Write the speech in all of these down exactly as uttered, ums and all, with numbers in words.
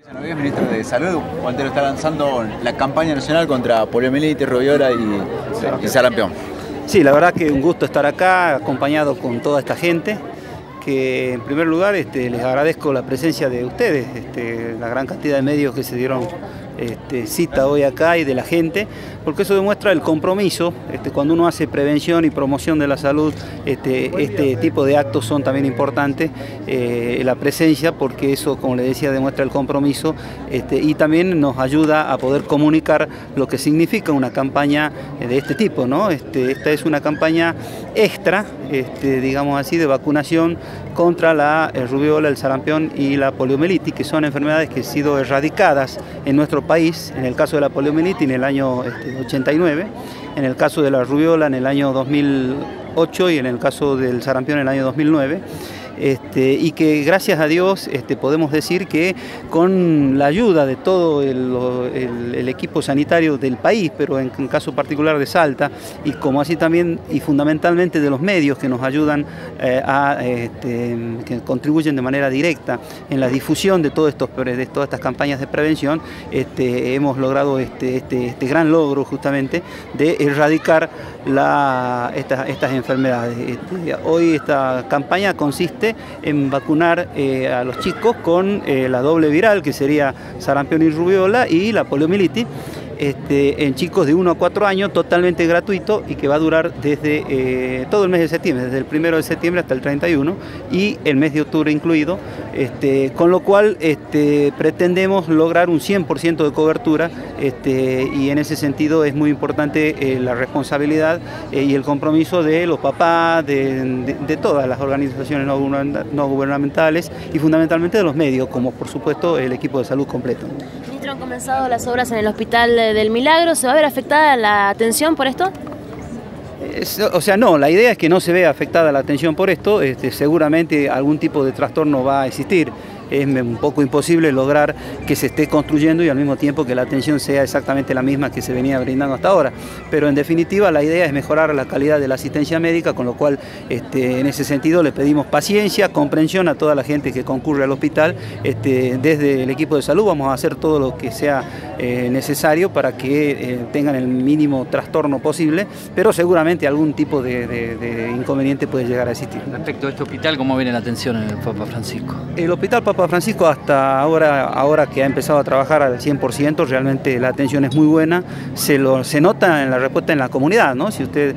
Buenos días, ministro de Salud. Walter está lanzando la campaña nacional contra poliomielitis, rubiola y, y sarampión. Sí, la verdad que un gusto estar acá acompañado con toda esta gente, que en primer lugar este, les agradezco la presencia de ustedes, este, la gran cantidad de medios que se dieron este, cita hoy acá y de la gente, porque eso demuestra el compromiso. Este, cuando uno hace prevención y promoción de la salud, este, este tipo de actos son también importantes, eh, la presencia, porque eso, como les decía, demuestra el compromiso este, y también nos ayuda a poder comunicar lo que significa una campaña de este tipo, ¿no? Este, esta es una campaña extra, este, digamos así, de vacunación contra la rubiola, el sarampión y la poliomielitis, que son enfermedades que han sido erradicadas en nuestro país, en el caso de la poliomielitis en el año este, ochenta y nueve, en el caso de la rubiola en el año dos mil ocho y en el caso del sarampión en el año dos mil nueve. Este, y que gracias a Dios este, podemos decir que con la ayuda de todo el, el, el equipo sanitario del país, pero en, en caso particular de Salta, y como así también y fundamentalmente de los medios que nos ayudan eh, a, este, que contribuyen de manera directa en la difusión de, todo estos, de todas estas campañas de prevención, este, hemos logrado este, este, este gran logro justamente de erradicar la, estas, estas enfermedades. Este, hoy esta campaña consiste en vacunar eh, a los chicos con eh, la doble viral, que sería sarampión y rubiola, y la poliomielitis, este, en chicos de uno a cuatro años, totalmente gratuito, y que va a durar desde eh, todo el mes de septiembre, desde el primero de septiembre hasta el treinta y uno, y el mes de octubre incluido, este, con lo cual este, pretendemos lograr un cien por ciento de cobertura, este, y en ese sentido es muy importante eh, la responsabilidad eh, y el compromiso de los papás, de, de, de todas las organizaciones no, no gubernamentales y fundamentalmente de los medios, como por supuesto el equipo de salud completo. Ministro, han comenzado las obras en el Hospital del Milagro. ¿Se va a ver afectada la atención por esto? Es, o sea, no, la idea es que no se vea afectada la atención por esto. Este, seguramente algún tipo de trastorno va a existir. Es un poco imposible lograr que se esté construyendo y al mismo tiempo que la atención sea exactamente la misma que se venía brindando hasta ahora. Pero en definitiva la idea es mejorar la calidad de la asistencia médica, con lo cual este, en ese sentido le pedimos paciencia, comprensión a toda la gente que concurre al hospital. Este, desde el equipo de salud vamos a hacer todo lo que sea eh, necesario para que eh, tengan el mínimo trastorno posible, pero seguramente algún tipo de, de, de inconveniente puede llegar a existir. Respecto a este hospital, ¿cómo viene la atención en el Papa Francisco? El hospital Papa Papa Francisco hasta ahora, ahora que ha empezado a trabajar al cien por ciento, realmente la atención es muy buena, se, lo, se nota en la respuesta en la comunidad, ¿no? Si usted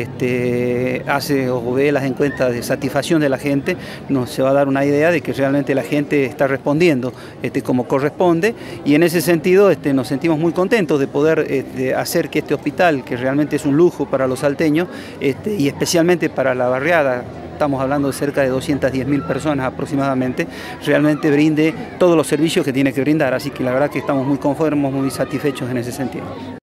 este, hace o ve las encuestas de satisfacción de la gente, nos se va a dar una idea de que realmente la gente está respondiendo este, como corresponde, y en ese sentido este, nos sentimos muy contentos de poder este, hacer que este hospital, que realmente es un lujo para los salteños este, y especialmente para la barriada, estamos hablando de cerca de doscientas diez mil personas aproximadamente, realmente brinde todos los servicios que tiene que brindar, así que la verdad que estamos muy conformes, muy satisfechos en ese sentido.